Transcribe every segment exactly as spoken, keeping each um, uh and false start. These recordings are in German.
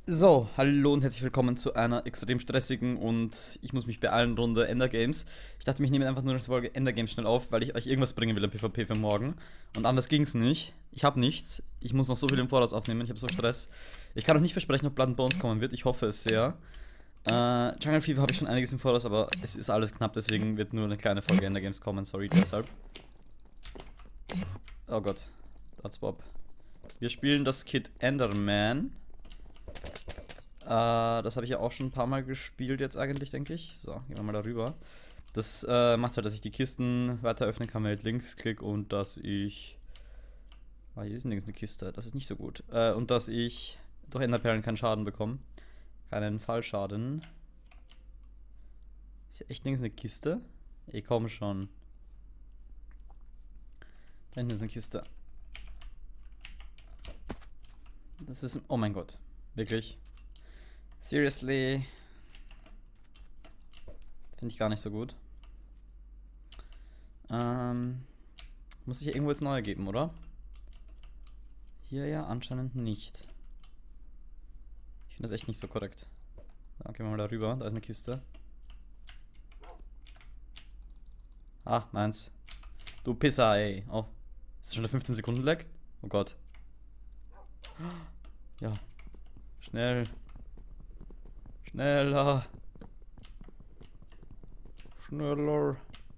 So, hallo und herzlich willkommen zu einer extrem stressigen und ich muss mich beeilen Runde Endergames. Ich dachte, ich nehme einfach nur eine Folge Endergames schnell auf, weil ich euch irgendwas bringen will im PvP für morgen. Und anders ging's nicht. Ich habe nichts. Ich muss noch so viel im Voraus aufnehmen. Ich habe so Stress. Ich kann auch nicht versprechen, ob Blood and Bones kommen wird. Ich hoffe es sehr. Äh, Jungle Fever habe ich schon einiges im Voraus, aber es ist alles knapp, deswegen wird nur eine kleine Folge Endergames kommen. Sorry, deshalb. Oh Gott. That's Bob. Wir spielen das Kit Enderman. Uh, das habe ich ja auch schon ein paar Mal gespielt jetzt eigentlich, denke ich. So, gehen wir mal darüber. Das uh, macht halt, dass ich die Kisten weiter öffnen kann mit Linksklick und dass ich... Ah, hier ist nirgends eine Kiste, das ist nicht so gut. Uh, und dass ich durch Enderperlen keinen Schaden bekomme. Keinen Fallschaden. Ist hier echt nirgends eine Kiste? Ey, komm schon. Da hinten ist eine Kiste. Das ist... Oh mein Gott. Wirklich? Seriously? Finde ich gar nicht so gut. Ähm, muss ich hier irgendwo jetzt neue geben, oder? Hier ja anscheinend nicht. Ich finde das echt nicht so korrekt. Da gehen wir mal darüber. Da ist eine Kiste. Ah, meins. Du Pisser, ey. Oh. Ist das schon der fünfzehn Sekunden Lag? Oh Gott. Ja. Schnell. Schneller. Schneller.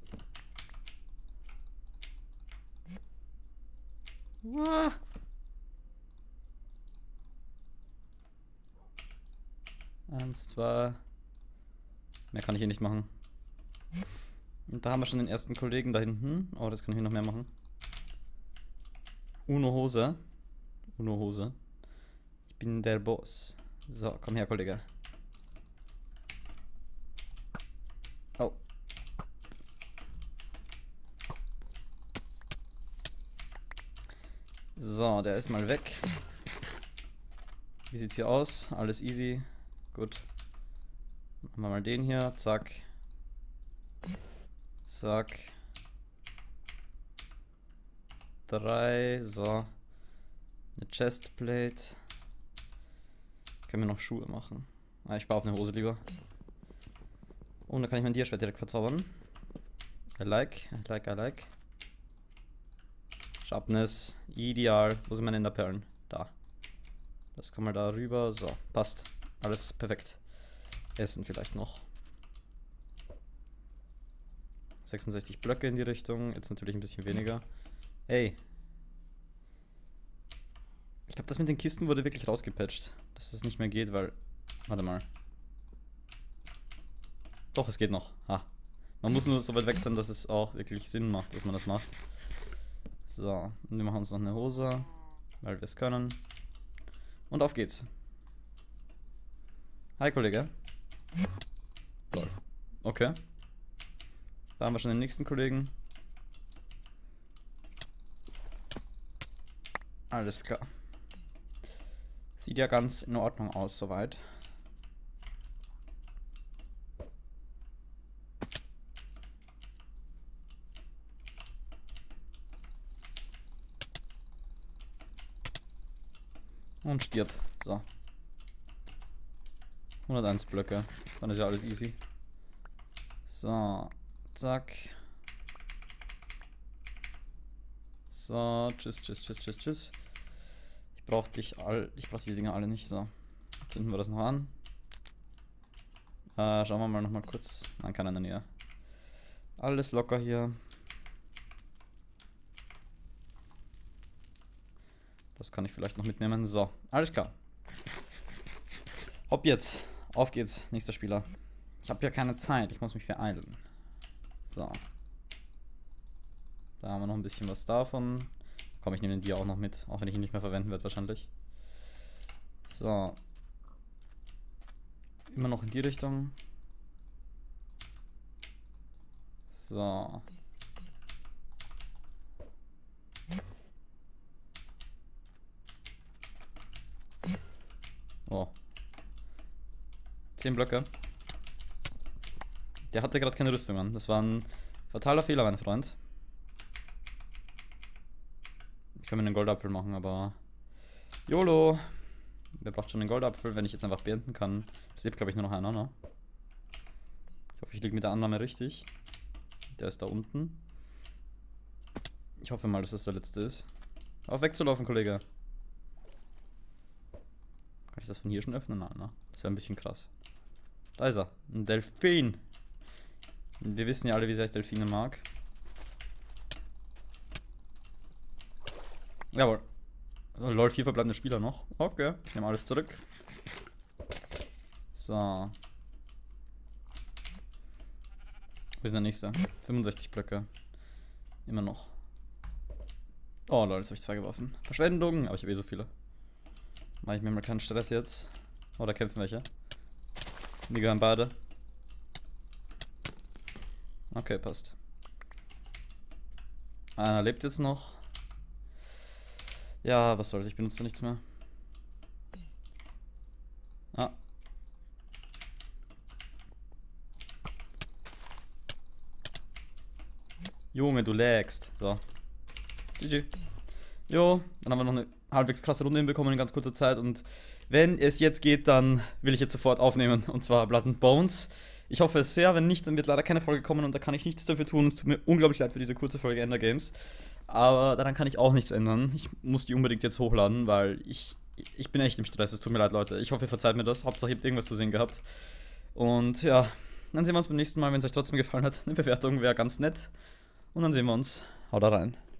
Ah. Eins, zwei. Mehr kann ich hier nicht machen. Und da haben wir schon den ersten Kollegen da hinten. Oh, das kann ich hier noch mehr machen. Uno Hose. Uno Hose. Ich bin der Boss. So, komm her, Kollege. Oh. So, der ist mal weg. Wie sieht's hier aus? Alles easy. Gut. Machen wir mal den hier. Zack. Zack. Drei. So. Eine Chestplate. Können wir noch Schuhe machen. Ah, ich baue auf eine Hose lieber. Und dann kann ich mein Diaschwert direkt verzaubern. I like, I like, I like. Sharpness, ideal. Wo sind meine Enderperlen? Da. Das kann mal da rüber. So, passt. Alles perfekt. Essen vielleicht noch. sechsundsechzig Blöcke in die Richtung. Jetzt natürlich ein bisschen weniger. Ey. Ich glaube, das mit den Kisten wurde wirklich rausgepatcht. Dass es nicht mehr geht, weil... Warte mal. Doch, es geht noch. Ha. Man muss nur so weit weg sein, dass es auch wirklich Sinn macht, dass man das macht. So, und wir machen uns noch eine Hose, weil wir es können. Und auf geht's. Hi, Kollege. Lol. Okay. Da haben wir schon den nächsten Kollegen. Alles klar. Sieht ja ganz in Ordnung aus, soweit. Und stirb. So. hunderteins Blöcke. Dann ist ja alles easy. So. Zack. So. Tschüss, tschüss, tschüss, tschüss, tschüss. Ich brauche dich all. Ich brauche diese Dinger alle nicht. So. Zünden wir das noch an. Äh, schauen wir mal noch mal kurz. Nein, keiner in der Nähe. Alles locker hier. Das kann ich vielleicht noch mitnehmen. So, alles klar. Hopp jetzt. Auf geht's, nächster Spieler. Ich habe ja keine Zeit, ich muss mich beeilen. So. Da haben wir noch ein bisschen was davon. Komm, ich nehme den Dia auch noch mit, auch wenn ich ihn nicht mehr verwenden werde wahrscheinlich. So. Immer noch in die Richtung. So. Oh. zehn Blöcke. Der hatte gerade keine Rüstung an. Das war ein fataler Fehler, mein Freund. Ich kann mir einen Goldapfel machen, aber... YOLO! Wer braucht schon einen Goldapfel, wenn ich jetzt einfach beenden kann? Es lebt, glaube ich, nur noch einer, ne? Ich hoffe, ich liege mit der Annahme richtig. Der ist da unten. Ich hoffe mal, dass das der letzte ist. Auf wegzulaufen, Kollege. Kann ich das von hier schon öffnen? Nein, ne? Das wäre ein bisschen krass. Da ist er. Ein Delfin. Wir wissen ja alle, wie sehr ich Delfine mag. Jawohl. Oh, lol, vier verbleibende Spieler noch. Okay, ich nehme alles zurück. So. Wo ist der nächste? fünfundsechzig Blöcke. Immer noch. Oh lol, jetzt habe ich zwei geworfen. Verschwendung, aber ich habe eh so viele. Mache ich mir mal keinen Stress jetzt. Oh, da kämpfen welche. Die gehören beide. Okay, passt. Einer lebt jetzt noch. Ja, was soll's, ich benutze nichts mehr. Ah. Junge, du lagst. So. G G. Jo, dann haben wir noch eine halbwegs krasse Runde hinbekommen in ganz kurzer Zeit. Und wenn es jetzt geht, dann will ich jetzt sofort aufnehmen. Und zwar Blood and Bones. Ich hoffe es sehr, wenn nicht, dann wird leider keine Folge kommen und da kann ich nichts dafür tun. Es tut mir unglaublich leid für diese kurze Folge Ender Games. Aber daran kann ich auch nichts ändern. Ich muss die unbedingt jetzt hochladen, weil ich, ich bin echt im Stress. Es tut mir leid, Leute. Ich hoffe, ihr verzeiht mir das. Hauptsache, ihr habt irgendwas zu sehen gehabt. Und ja, dann sehen wir uns beim nächsten Mal, wenn es euch trotzdem gefallen hat. Eine Bewertung wäre ganz nett. Und dann sehen wir uns. Haut rein.